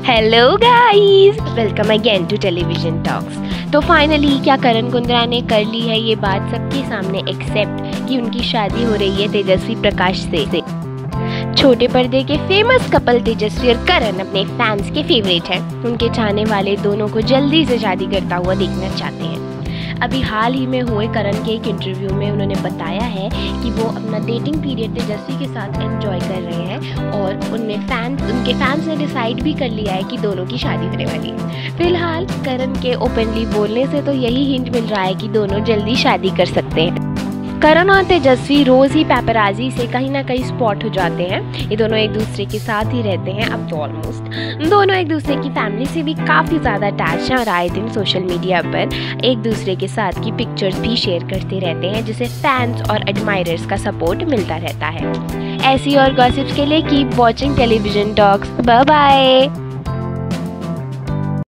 Hello guys, welcome again to television talks. तो finally क्या करण कुंद्रा ने कर ली है ये बात सबके सामने एक्सेप्ट कि उनकी शादी हो रही है तेजस्वी प्रकाश से। छोटे पर्दे के फेमस कपल तेजस्वी और करण अपने फैंस के फेवरेट हैं। उनके चाहने वाले दोनों को जल्दी से शादी करता हुआ देखना चाहते हैं। अभी हाल ही में हुए करण के एक इंटरव्यू में उन्होंने बताया है कि वो अपना डेटिंग पीरियड तेजस्वी के साथ एंजॉय कर रहे हैं और उनके फैंस ने डिसाइड भी कर लिया है कि दोनों की शादी होने वाली है। फिलहाल करण के ओपनली बोलने से तो यही हिंट मिल रहा है कि दोनों जल्दी शादी कर सकते हैं। करण और तेजस्वी रोज ही पैपराजी से कहीं ना कहीं स्पॉट हो जाते हैं। ये दोनों एक दूसरे के साथ ही रहते हैं अब तो ऑलमोस्ट। दोनों एक दूसरे की फैमिली से भी काफ़ी ज़्यादा अटैच हैं और आए दिन सोशल मीडिया पर एक दूसरे के साथ की पिक्चर्स भी शेयर करते रहते हैं, जिसे फैंस और एडमायरर्स का सपोर्ट मिलता रहता है। ऐसी और गॉसिप्स के लिए keep watching television talks. Bye bye.